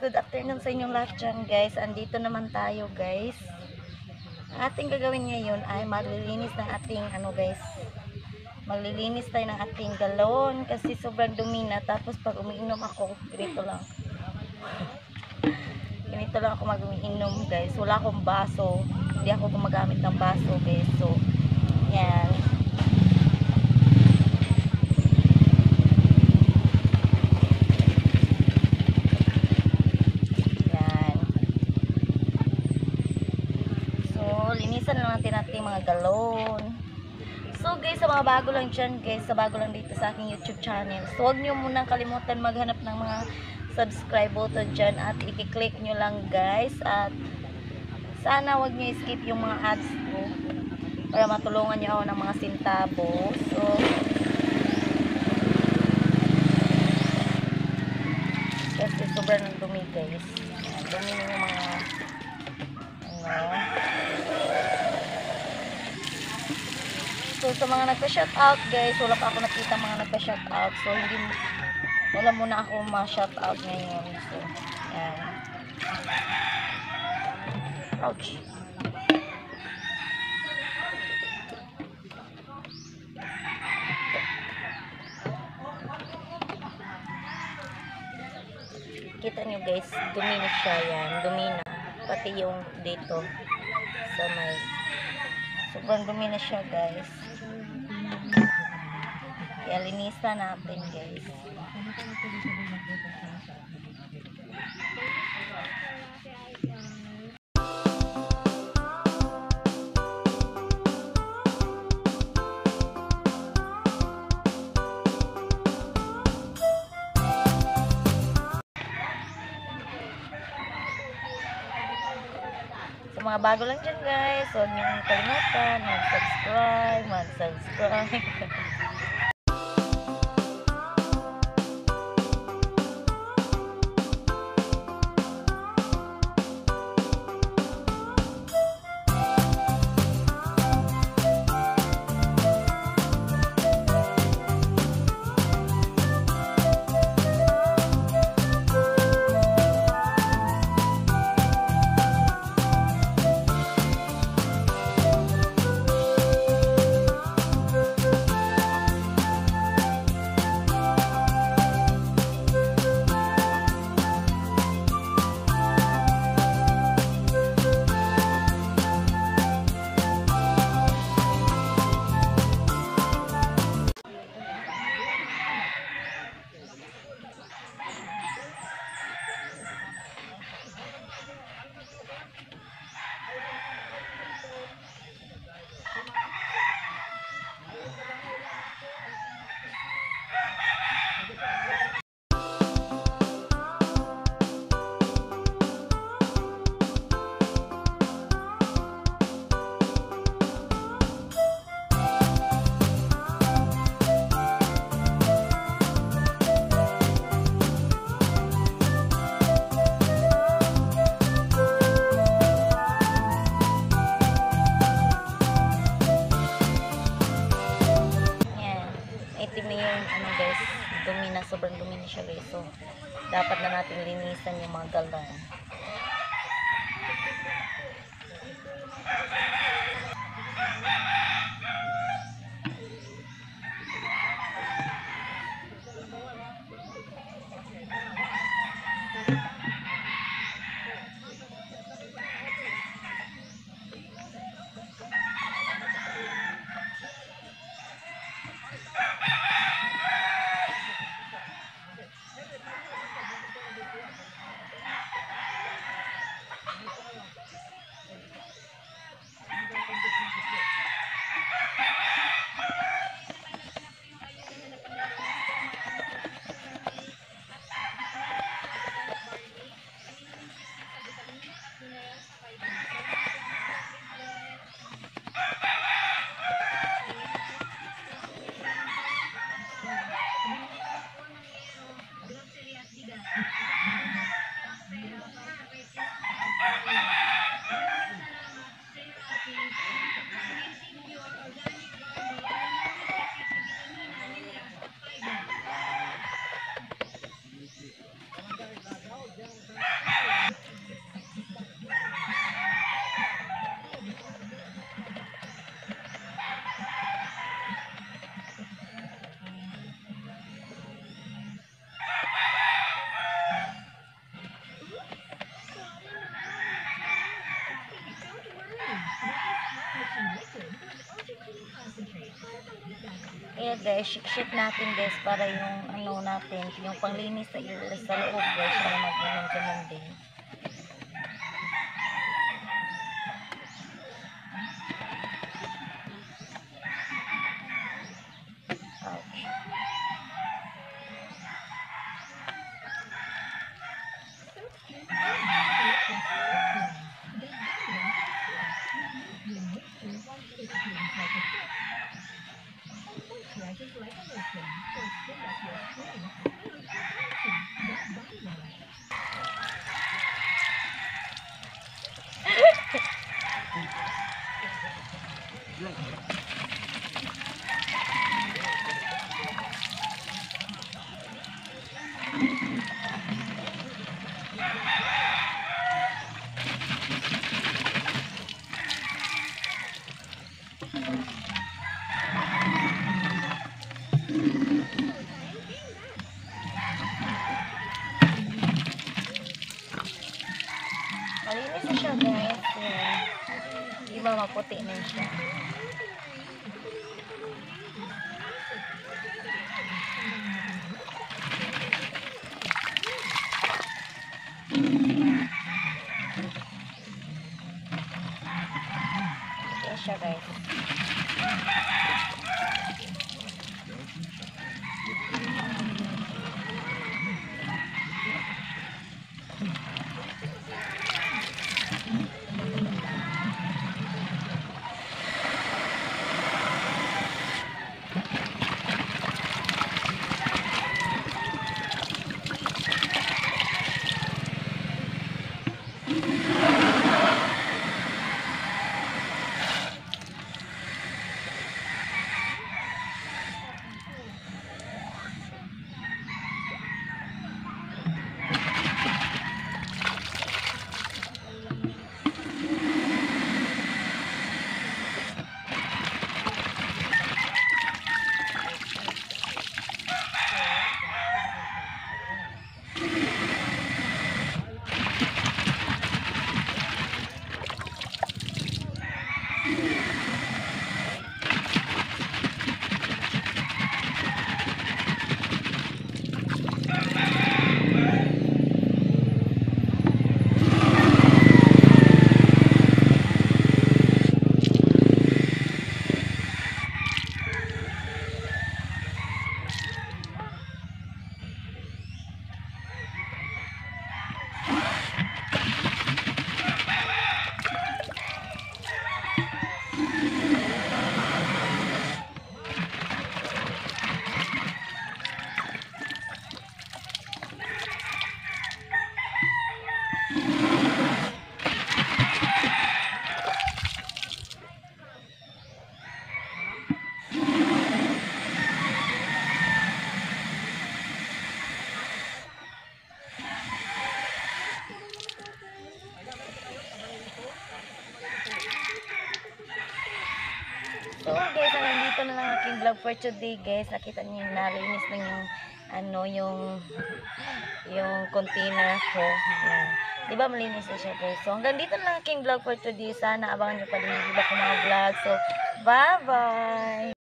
good afternoon sa inyong lahat dyan guys. Andito naman tayo guys. Ating gagawin ngayon ay maglilinis ng ating guys. Maglilinis tayo ng ating galon kasi sobrang dumi na. Tapos pag umiinom ako, ganito lang. Ganito lang ako mag-umiinom guys. Wala akong baso. Hindi ako gumagamit ng baso guys. So, yan. Linisan lang natin ating mga galon. So guys, sa mga bago lang dyan guys, sa bago lang dito sa aking YouTube channel, so huwag nyo munang kalimutan maghanap ng mga subscribe button dyan at i-click nyo lang guys. At sana huwag nyo skip yung mga ads ko para matulungan nyo ako ng mga sintabo. So kasi sobrang ng dumi guys. Dumi yung mga So sa mga nagpa-shoutout guys, wala pa ako nakita mga nagpa-shoutout. So hindi, wala muna ako ma-shoutout ngayon. So yan. Ouch. Kita nyo guys, dumi na siya yan. Dumi na. Pati yung dito sa may sobrang dumi na siya guys. Kaya linisan natin guys. Sa mga bago lang dyan guys, huwag niyo kalimutan mag-subscribe. Guys, dumi na, sobrang dumi na siya guys. So dapat na natin linisan yung mga galon. guys, shake natin guys para yung ano natin, yung panglinis sa loob guys, para mag-ganun din. Malinis na siya guys. Di ba maputi na siya. Okay siya guys. So guys, hanggang dito na lang aking vlog for today guys. Nakita niyo nalinis na yung ano yung container ko. Ayan. Diba malinis na siya guys. So hanggang dito na lang aking vlog for today. Sana abangan niyo pa din yung iba kong mga vlog. So bye bye.